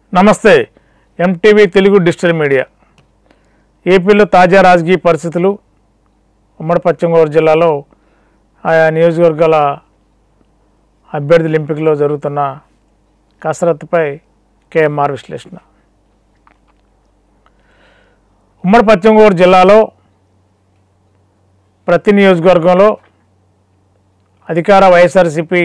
నమస్తే MTV Telugu digital media ఏపీలో తాజా రాజకీయ పరిస్థితులు ఉమ్మడి పశ్చిమ గోదావరి జిల్లాలో ఆయా నియోజకవర్గాల అభ్యర్థుల ఎంపికలో జరుగుతున్న కసరత్తుపై కేఎంఆర్ విశ్లేషణ. ఉమ్మడి పశ్చిమ గోదావరి జిల్లాలో ప్రతి నియోజకవర్గంలో అధికార వైఎస్ఆర్సీపీ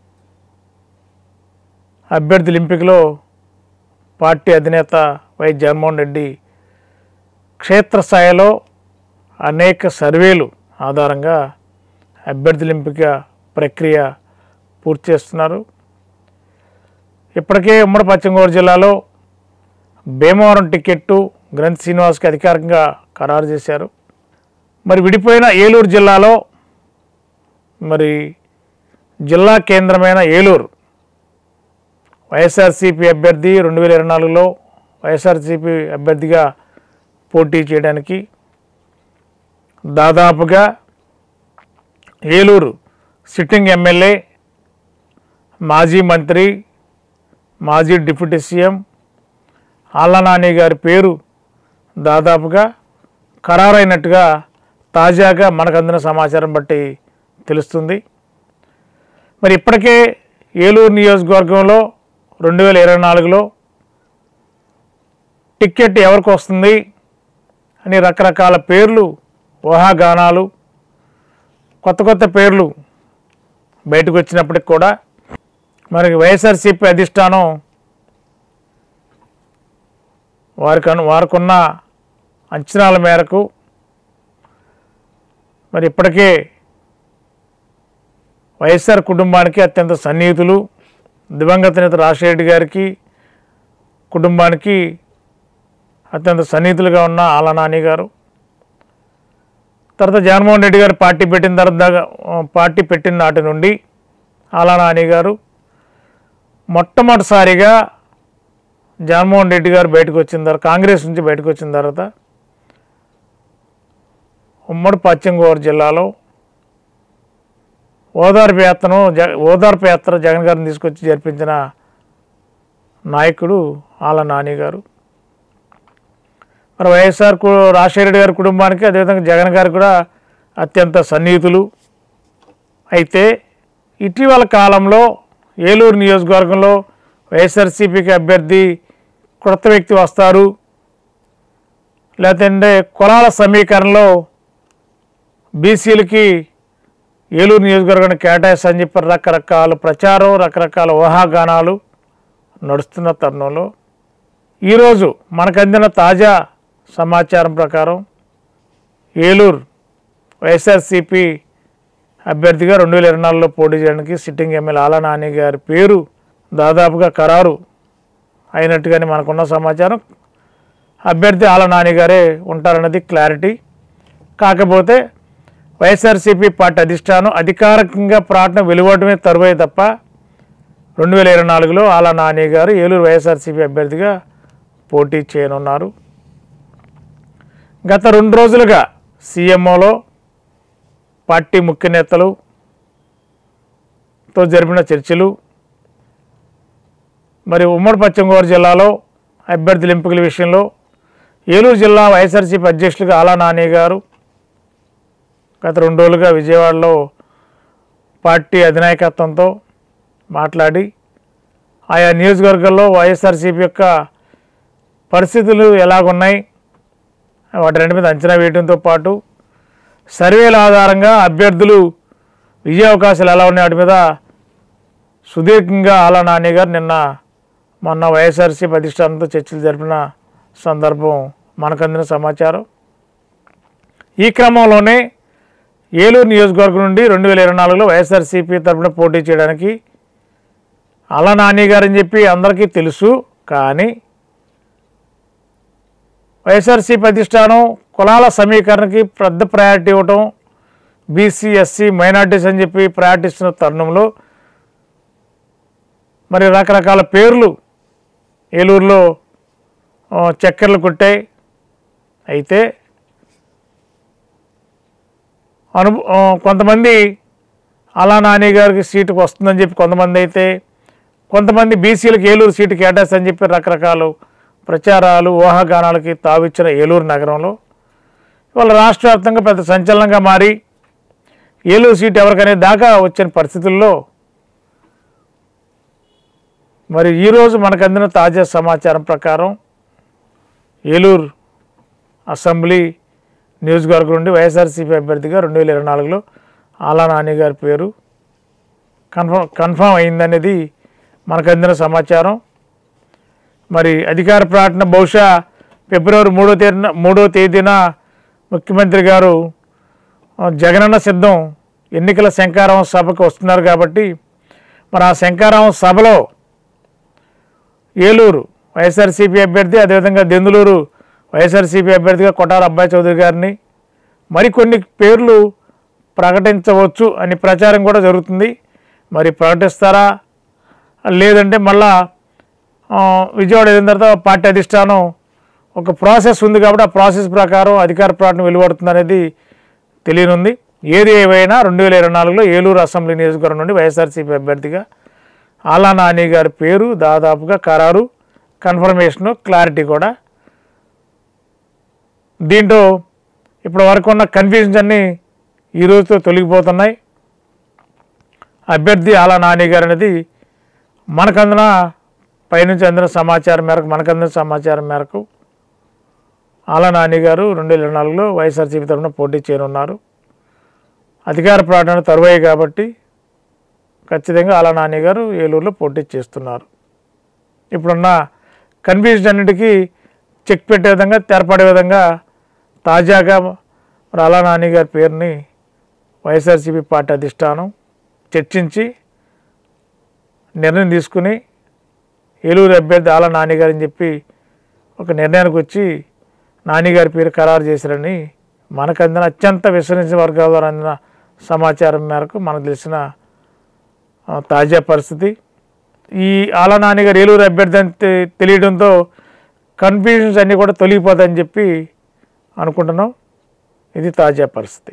అభ్యర్థుల ఎంపికలో పార్టీ అధినేత వైఎస్ జగన్మోహన్ రెడ్డి క్షేత్రస్థాయిలో అనేక సర్వేలు ఆధారంగా అభ్యర్థుల ఎంపిక ప్రక్రియ పూర్తి చేస్తున్నారు. ఇప్పటికే ఉమ్మడి పశ్చిమ గోదావరి జిల్లాలో భీమవరం టికెట్టు గ్రంథి శ్రీనివాస్కి అధికారికంగా ఖరారు చేశారు. మరి విడిపోయిన ఏలూరు జిల్లాలో మరి జిల్లా కేంద్రమైన ఏలూరు వైఎస్ఆర్సీపీ అభ్యర్థి 2024లో వైఎస్ఆర్సీపీ అభ్యర్థిగా పోటీ చేయడానికి దాదాపుగా ఏలూరు సిట్టింగ్ ఎమ్మెల్యే, మాజీ మంత్రి, మాజీ డిప్యూటీ సీఎం ఆళ్ల నాని గారి పేరు దాదాపుగా ఖరారైనట్టుగా తాజాగా మనకు అందిన సమాచారం బట్టి తెలుస్తుంది. మరి ఇప్పటికే ఏలూరు నియోజకవర్గంలో 2024లో టికెట్ ఎవరికి వస్తుంది అని రకరకాల పేర్లు, ఊహాగానాలు, కొత్త పేర్లు బయటకు వచ్చినప్పటికి కూడా మరి వైఎస్ఆర్సీపీ అధిష్టానం వారికున్న అంచనాల మేరకు మరి ఇప్పటికే వైఎస్ఆర్ కుటుంబానికి అత్యంత సన్నిహితులు, దివంగత నేత రాజశేఖర రెడ్డి గారికి కుటుంబానికి అత్యంత సన్నిహితులుగా ఉన్న ఆళ్ల నాని గారు, తర్వాత జగన్మోహన్ రెడ్డి గారు పార్టీ పెట్టిన నాటి నుండి ఆళ్ల నాని గారు మొట్టమొదటిసారిగా జగన్మోహన్ రెడ్డి గారు బయటకు వచ్చిన తర్వాత, కాంగ్రెస్ నుంచి బయటకు వచ్చిన తర్వాత ఉమ్మడి పశ్చిమ గోదావరి జిల్లాలో ఓదార్పు యాత్ర జగన్ గారిని తీసుకొచ్చి జరిపించిన నాయకుడు ఆళ్ల నాని గారు. మరి వైఎస్ఆర్ రాజశేఖర రెడ్డి గారి కుటుంబానికి అదేవిధంగా జగన్ గారు కూడా అత్యంత సన్నిహితులు. అయితే ఇటీవల కాలంలో ఏలూరు నియోజకవర్గంలో వైఎస్ఆర్సీపీకి అభ్యర్థి కొత్త వ్యక్తి వస్తారు, లేదంటే కులాల సమీకరణలో బీసీలకి ఏలూరు నియోజకవర్గాన్ని కేటాయిస్తని చెప్పి రకరకాల ప్రచారం, రకరకాల ఊహాగానాలు నడుస్తున్న తరుణంలో ఈరోజు మనకు అందిన తాజా సమాచారం ప్రకారం ఏలూరు వైఎస్ఆర్సీపీ అభ్యర్థిగా 2024లో పోటీ చేయడానికి సిట్టింగ్ ఎమ్మెల్యే ఆళ్ల నాని గారి పేరు దాదాపుగా ఖరారు అయినట్టుగానే మనకున్న సమాచారం. అభ్యర్థి ఆళ్ల నాని గారే ఉంటారన్నది క్లారిటీ. కాకపోతే వైఎస్ఆర్సీపీ పార్టీ అధిష్టానం అధికారికంగా ప్రకటన వెలువడమే తరువాయి తప్ప 2024లో ఆళ్ల నాని గారు ఏలూరు వైఎస్ఆర్సీపీ అభ్యర్థిగా పోటీ చేయనున్నారు. గత 2 రోజులుగా సీఎంఓలో పార్టీ ముఖ్య నేతలతో జరిపిన చర్చలు, మరి ఉమ్మడి పశ్చిమ గోదావరి జిల్లాలో అభ్యర్థుల ఎంపికల విషయంలో ఏలూరు జిల్లా వైఎస్ఆర్సీపీ అధ్యక్షులుగా ఆళ్ల నాని గారు గత 2 రోజులుగా విజయవాడలో పార్టీ అధినాయకత్వంతో మాట్లాడి ఆయా నియోజకవర్గాల్లో వైఎస్ఆర్సీపీ యొక్క పరిస్థితులు ఎలాగున్నాయి వాటి రెండు మీద అంచనా వేయడంతో పాటు సర్వేల ఆధారంగా అభ్యర్థులు విజయ అవకాశాలు ఎలా ఉన్నాయి వాటి మీద సుదీర్ఘంగా ఆళ్ల నాని గారు మొన్న వైఎస్ఆర్సీపీ అధిష్టానంతో చర్చలు జరిపిన సందర్భం మనకు అందిన సమాచారం. ఈ క్రమంలోనే ఏలూరు నియోజకవర్గం నుండి 2024లో వైఎస్ఆర్సీపీ తరఫున పోటీ చేయడానికి ఆళ్ల నాని గారని చెప్పి అందరికీ తెలుసు. కానీ వైఎస్ఆర్సీపీ అధిష్టానం కులాల సమీకరణకి పెద్ద ప్రయారిటీ ఇవ్వటం, బీసీ, ఎస్సీ, మైనార్టీస్ అని చెప్పి ప్రయారిటీ ఇస్తున్న తరుణంలో మరి రకరకాల పేర్లు ఏలూరులో చక్కెరలు కొట్టాయి. అయితే కొంతమంది ఆళ్ల నాని గారికి సీటుకు వస్తుందని చెప్పి కొంతమంది అయితే కొంతమంది బీసీలకు ఏలూరు సీటు కేటాయిస్తని చెప్పి రకరకాల ప్రచారాలు ఊహాగానాలకి తావిచ్చిన ఏలూరు నగరంలో ఇవాళ రాష్ట్ర వ్యాప్తంగా పెద్ద సంచలనంగా మారి ఏలూరు సీటు ఎవరికనే దాకా వచ్చిన పరిస్థితుల్లో మరి ఈరోజు మనకు అందిన తాజా సమాచారం ప్రకారం ఏలూరు అసెంబ్లీ నియోజకవర్గం నుండి వైఎస్ఆర్సీపీ అభ్యర్థిగా 2024లో ఆలా నాని గారి పేరు కన్ఫర్మ్ అయిందనేది మనకు అందిన సమాచారం. మరి అధికార ప్రకటన బహుశా ఫిబ్రవరి 3వ తేదీన ముఖ్యమంత్రి గారు జగనన్న సిద్ధం ఎన్నికల శంఖారావం సభకు వస్తున్నారు కాబట్టి మరి ఆ శంఖారావం సభలో ఏలూరు వైఎస్ఆర్సీపీ అభ్యర్థి అదేవిధంగా దెందులూరు వైఎస్ఆర్సీపీ అభ్యర్థిగా కొటార అబ్బాయి చౌదరి గారిని మరికొన్ని పేర్లు ప్రకటించవచ్చు అని ప్రచారం కూడా జరుగుతుంది. మరి ప్రకటిస్తారా లేదంటే మళ్ళా విజయవాడ వెళ్ళిన తర్వాత పార్టీ అధిష్టానం ఒక ప్రాసెస్ ఉంది కాబట్టి ఆ ప్రాసెస్ ప్రకారం అధికార ప్రకటన వెలువడుతుంది అనేది తెలియనుంది. ఏది ఏవైనా 2024లో ఏలూరు అసెంబ్లీ నియోజకవర్గం నుండి వైఎస్ఆర్సీపీ అభ్యర్థిగా ఆలా నాని గారి పేరు దాదాపుగా ఖరారు, కన్ఫర్మేషను, క్లారిటీ కూడా. దీంట్లో ఇప్పటి వరకు ఉన్న కన్ఫ్యూజన్స్ అన్నీ ఈ రోజుతో తొలగిపోతున్నాయి. అభ్యర్థి ఆలా నాని గారు అనేది మనకందిన పైనుంచి అందిన సమాచారం మేరకు ఆలా నాని గారు 2024లో వైఎస్ఆర్సీపీ తరఫున పోటీ చేయనున్నారు. అధికార ప్రకటన తరువాయి కాబట్టి ఖచ్చితంగా ఆలా నాని గారు ఏలూరులో పోటీ చేస్తున్నారు. ఇప్పుడున్న కన్ఫ్యూజన్ అన్నిటికీ చెక్ పెట్టే విధంగా తెరపడే విధంగా తాజాగా మరి ఆలా నాని గారి పేరుని వైఎస్ఆర్సీపీ పార్టీ అధిష్టానం చర్చించి నిర్ణయం తీసుకుని ఏలూరు అభ్యర్థి ఆలా నాని గారని చెప్పి ఒక నిర్ణయానికి వచ్చి నాని గారి పేరు ఖరారు చేశారని మనకు అందిన అత్యంత విశ్వసనీయ వర్గాల ద్వారా అందిన సమాచారం మేరకు మనకు తెలిసిన తాజా పరిస్థితి. ఈ ఆలా నాని గారు ఏలూరు అభ్యర్థి అని తెలియడంతో కన్ఫ్యూజన్స్ అన్నీ కూడా తొలగిపోతాయని చెప్పి అనుకుంటున్నాం. ఇది తాజా పరిస్థితి.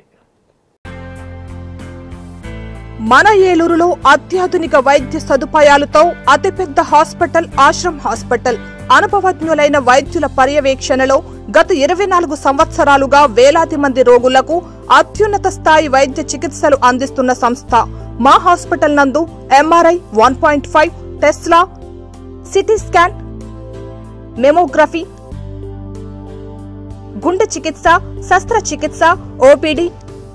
మన ఏలూరులో అత్యాధునిక వైద్య సదుపాయాలతో అతిపెద్ద హాస్పిటల్ ఆశ్రమ్ హాస్పిటల్. అనుభవజ్ఞులైన వైద్యుల పర్యవేక్షణలో గత 24 సంవత్సరాలుగా వేలాది మంది రోగులకు అత్యున్నత స్థాయి వైద్య చికిత్సలు అందిస్తున్న సంస్థ. మా హాస్పిటల్ నందు MRI 1.5, Tesla, CT scan, mammography, గుండె చికిత్స, శస్త్రచికిత్స, OPD,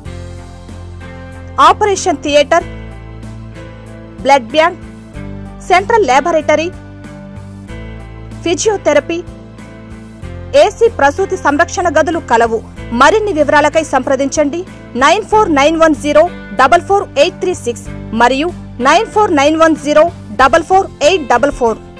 operation theatre, blood bank, central laboratory, physiotherapy, AC ప్రసూతి సంరక్షణ గదులు కలవు. మరిన్ని వివరాలకై సంప్రదించండి 9491044836 మరియు 9491044844.